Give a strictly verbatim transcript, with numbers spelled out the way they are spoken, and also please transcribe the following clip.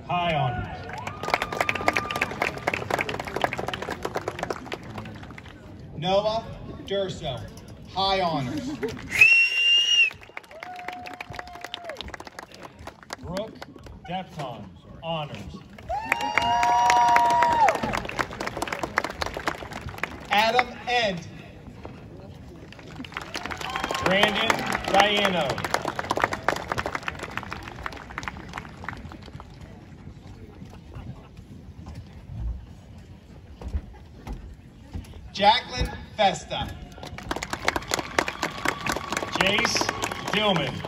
high honors. Noah Durso, high honors. Brooke Defton, honors. Adam End. Brandon Diano. Jacqueline Festa. Jace Dillman.